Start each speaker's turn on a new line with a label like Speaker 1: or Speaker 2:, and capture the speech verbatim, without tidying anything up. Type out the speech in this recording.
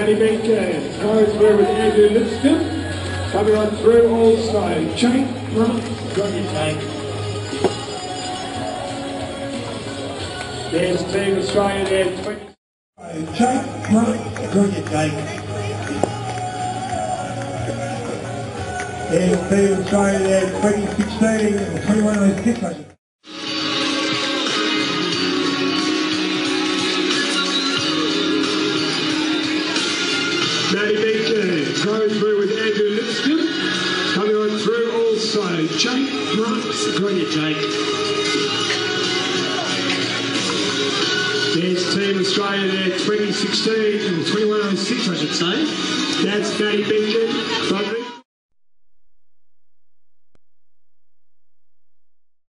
Speaker 1: Matty Beacon goes through with Andrew Lipscomb. Coming on through also, Jake Brunt.
Speaker 2: Got your Jake.
Speaker 1: There's Team Australia there, twenty.
Speaker 2: Jake Brunt. Got your Jake.
Speaker 1: There's Team Australia there, twenty sixteen, or twenty-one oh six, I should. Matty Beacon goes through with Andrew Lipscomb. Coming on through also, Jake Brunt.
Speaker 2: Got your Jake.
Speaker 1: There's Team Australia there, twenty sixteen, or twenty-one oh six, I should say. That's Matty Beacon.